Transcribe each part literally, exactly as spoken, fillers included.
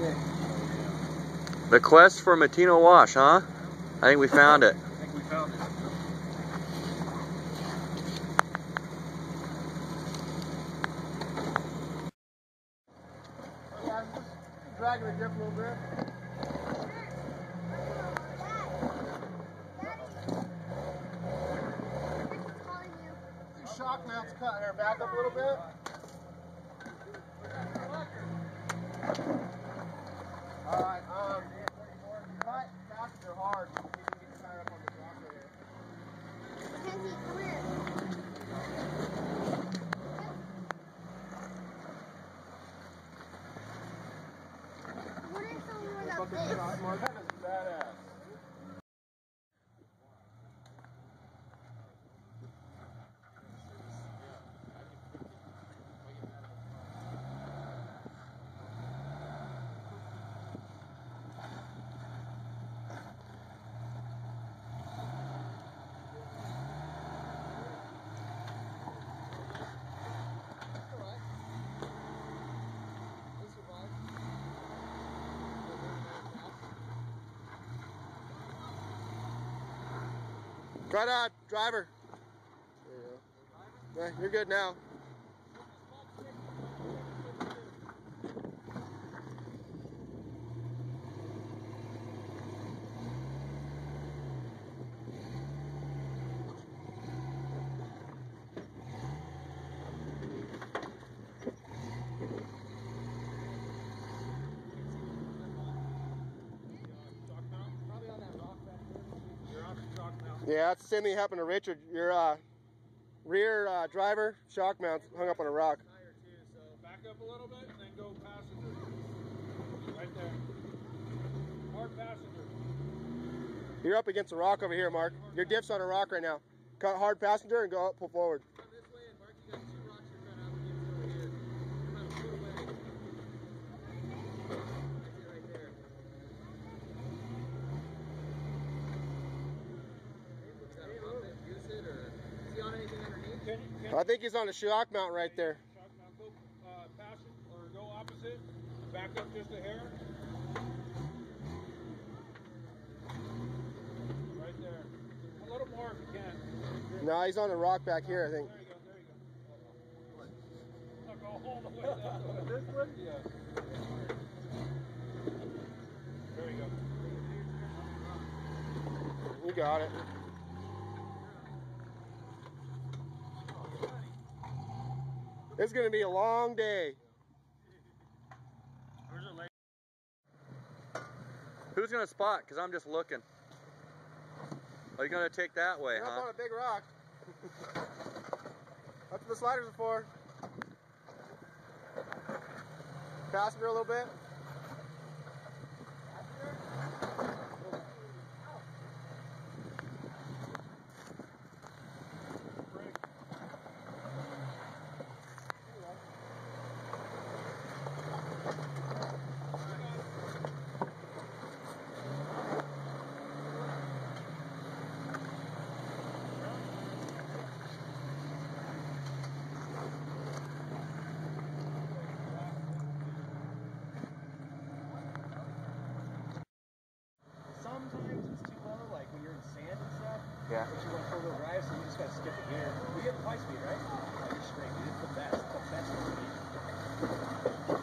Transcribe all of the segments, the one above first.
The quest for Matino Wash, huh? I think we found it. I think we found it. Okay, I'm just dragging the grip a little bit. These shock mounts cut her back up a little bit. Alright, um, cut passenger hard. You can get your tire up on the block right here. Kenzie, come here. What if someone was up this? That is badass. Right on, driver. There you go. Yeah, you're good now. Yeah, that's the same thing happened to Richard. Your uh, rear uh, driver shock mount hung up on a rock. So back up a little bit and then go passenger. Right there. Hard passenger. You're up against a rock over here, Mark. Your diff's on a rock right now. Cut hard passenger and go up, pull forward. Come this way, and Mark, you got two rocks you're trying to have against over here. Come out, put away. That's it right there. Is that a pump it, use it, or is he on anything underneath? Can you, can I think he's on a shock mount right there. shock mount, go uh, passenger, or go opposite. Back up just a hair. Right there. A little more if you can. No, he's on a rock back here, I think. There you go, there you go. I'll go all the way down. This one? Yeah. There you go. You got it. It's going to be a long day. Who's gonna spot? Cause I'm just looking. Are you gonna take that way, You're huh? up on a big rock. That's what the sliders are for. Passenger a little bit. Sometimes it's too low, like when you're in sand and stuff. Yeah. But you want four-wheel drive, so you just gotta skip it here. We have five speed, right? Oh, you're straight, dude. It's the best. The best speed.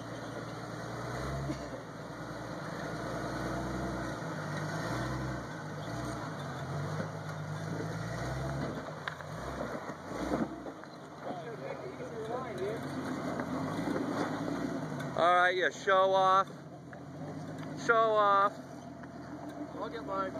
All right, you show off. Show off. I'll get mine.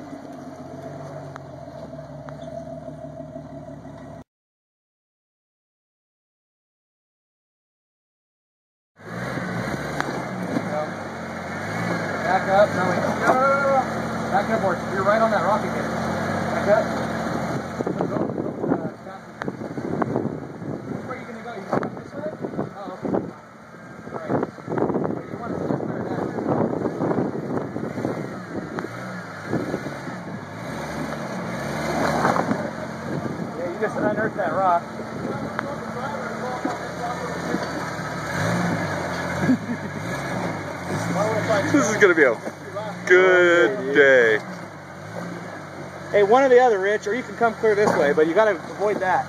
Back up. No, wait. No, no, no, no. Back up, or you're right on that rock again. Back up. Go, go, go, uh, faster. Where are you going to go? You going to go this way? Oh, okay. All right. You want to this way or that way? Yeah, you just unearthed that rock. Why would This is gonna be a good day. Hey, one or the other, Rich, or you can come clear this way, but you gotta avoid that.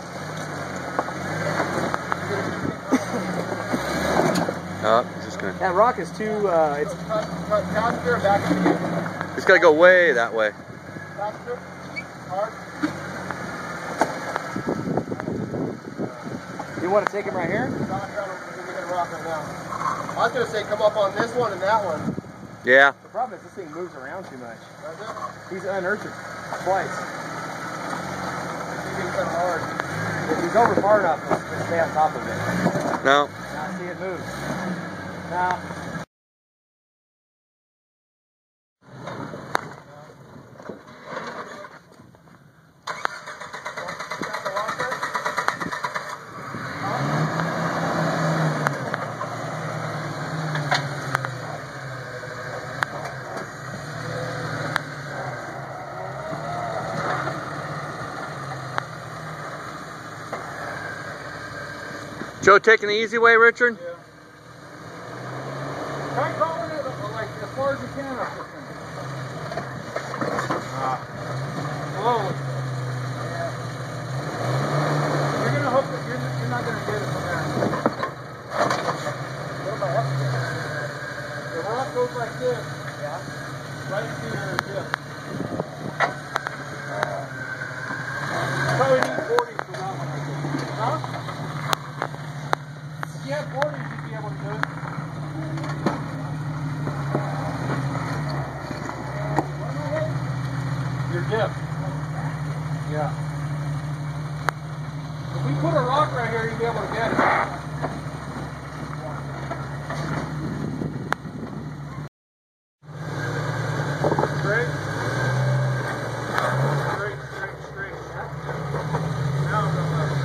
Oh, he's just gonna. That rock is too, uh, it's... Cut, cut passenger and back again. He's gotta go way that way. Passenger, hard. You want to take him right here? Rock down, we're gonna hit a rock right now. I was gonna say come up on this one and that one. Yeah. The problem is this thing moves around too much. That's it. He's unearthed twice. He's getting kind of hard. If he's over far enough, let's let's stay on top of it. No. Now see it moves. Now. Joe taking the easy way, Richard? Yeah. Try crawling it like as far as you can up this thing. Ah. Slowly. Yeah. You're gonna hope that you're, you're not gonna get it from there. What about up there? The rock goes like this. Yeah. Right to your hip. Probably need forty for that one, I think. Huh? If you have forty, you'd be able to do it. Your dip. Yeah. If we put a rock right here, you'd be able to get it. Straight. Straight, straight, straight. Now go left.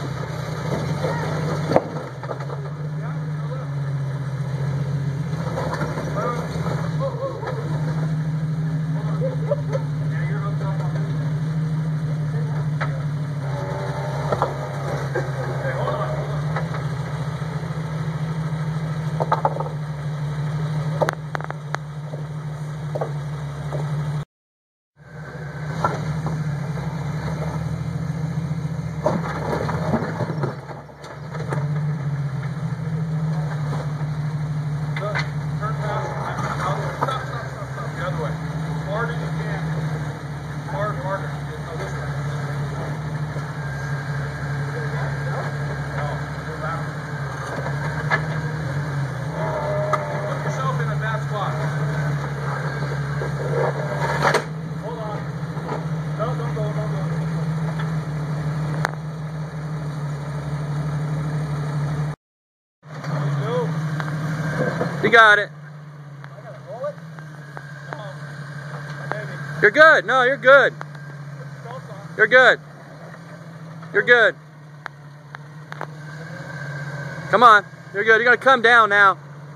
You got it. I gotta roll it? No. Maybe. You're good. No, you're good. You're good. You're good. Come on. You're good. You're going to come down now.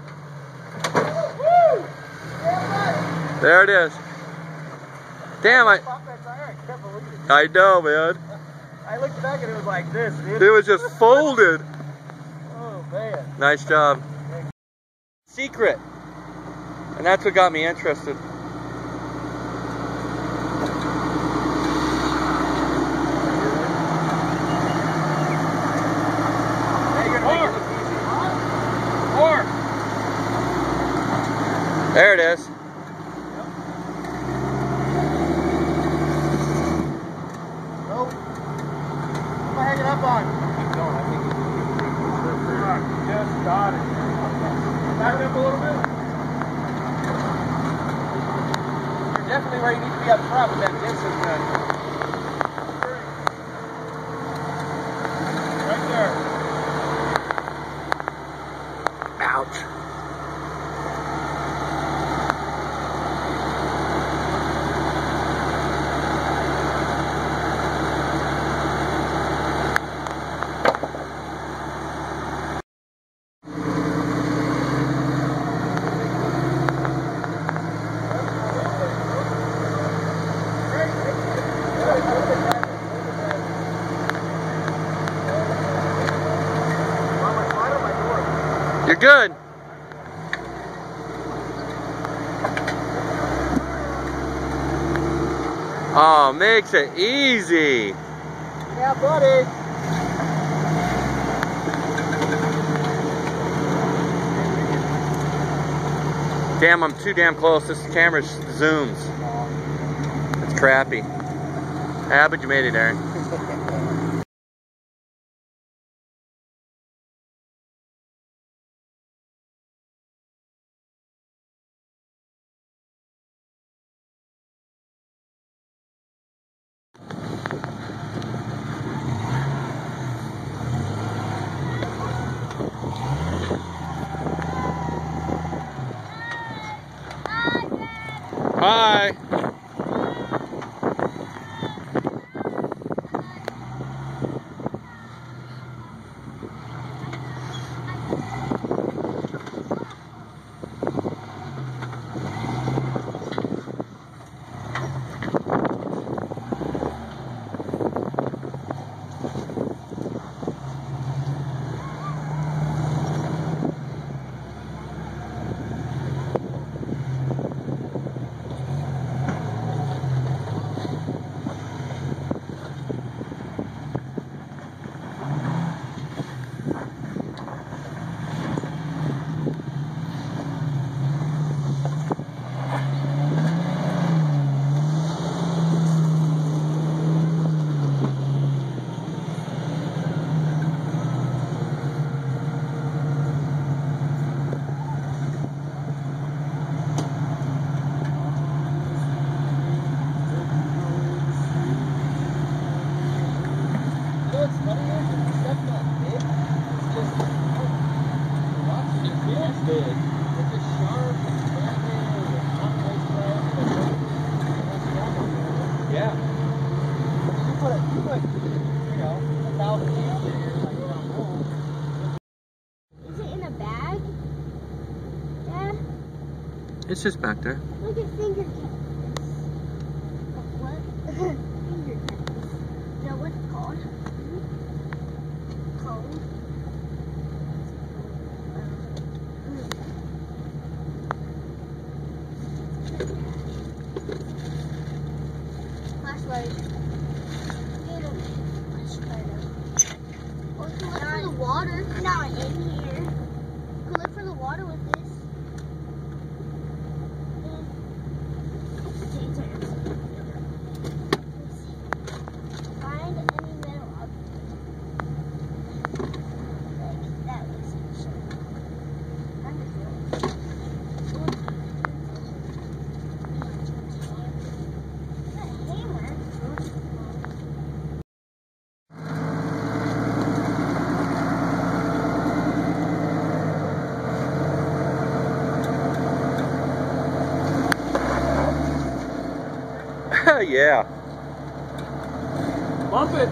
Woo! There it is. Damn, I, Pop that tire, I can't believe it. I know, man. I looked back and it was like this, dude. It was just folded. Oh, man. Nice job. Secret. And that's what got me interested. There it is. Nope. What am I hanging up on? Keep going. I think it's Just got it. Back up a little bit. You're definitely where you need to be up front with that distance gun. Right there. Ouch. You're good. Oh, makes it easy. Yeah, buddy. Damn, I'm too damn close. This camera zooms. It's crappy. Ah, but you made it, Aaron. Hi. Is it in a bag? Dad? It's just back there. Look at fingertips. What? Fingertips. Is that what it's called? Cold. Flashlight. Get a flashlight. Or you can look for the water. Not in here. You can look for the water with this. Find any metal object. Like that was it. Find the field. A hammer. Yeah. Bump it.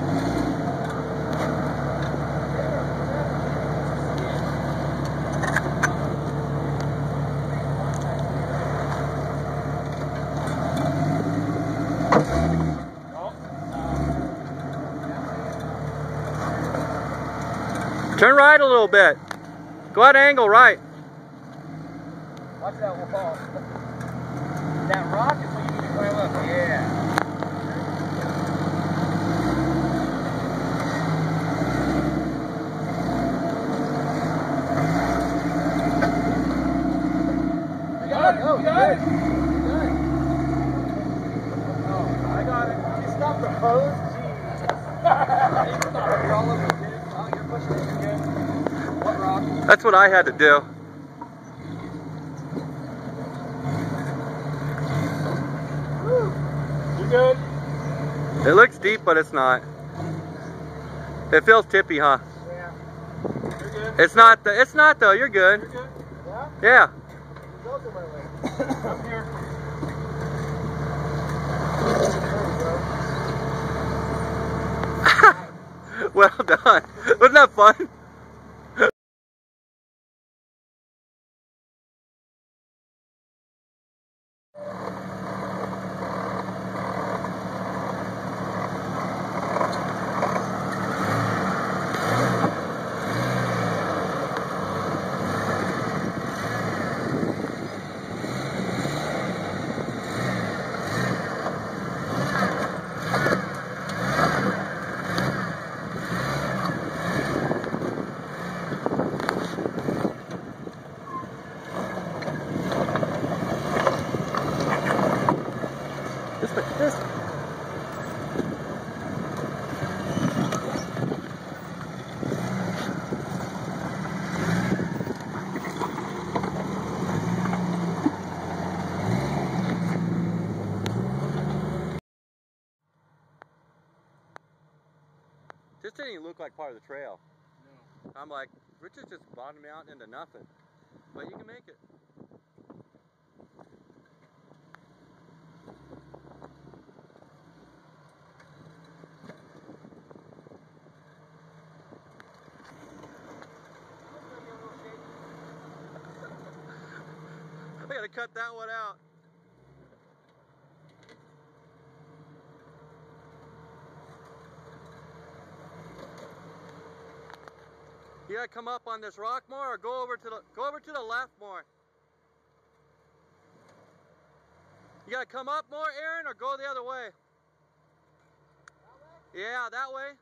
Turn right a little bit. Go at angle right. Watch that, we'll fall. That rock is what you need to climb up. Yeah. You got it. Go. You got it. You got it. Oh, I got it. You stopped the hose? Jeez. You're all over the kids. Oh, you're pushing it. You're good. What rock? That's what I had to do. You good? It looks deep, but it's not. It feels tippy, huh? Yeah. You're good. It's not. The, it's not though. You're good. You're good. Yeah? Yeah. Go to my way. Up here. Well done. Wasn't that fun? This didn't even look like part of the trail. No. I'm like, Richard's just bottoming out into nothing. But you can make it. I gotta cut that one out. You gotta come up on this rock more, or go over to the go over to the left more. You gotta come up more, Aaron, or go the other way. That way? Yeah, that way.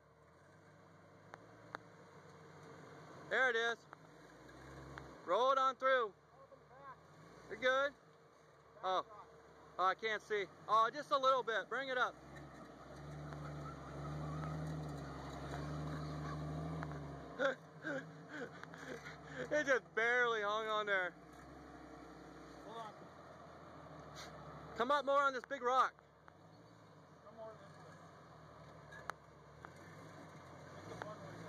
There it is. Roll it on through. Oh, from the back. You're good. Back Oh. rock. Oh, I can't see. Oh, just a little bit. Bring it up. It just barely hung on there. Hold on. Come up more on this big rock. Come more this way. Take the front one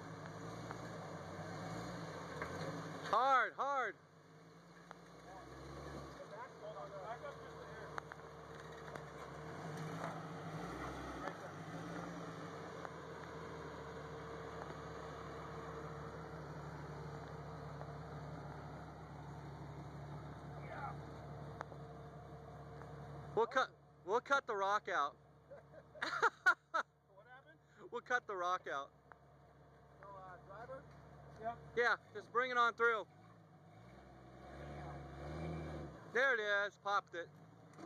down. Hard, hard. The back, hold on. Back up just a hair. Right there. We'll cut we'll cut the rock out. What happened? We'll cut the rock out. So, uh, driver? Yep. Yeah, just bring it on through. There it is, popped it.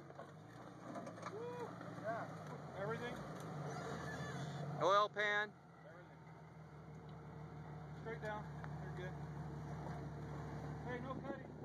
Woo. Yeah. Everything? Oil pan. Everything. Straight down. You're good. Hey, no cutting.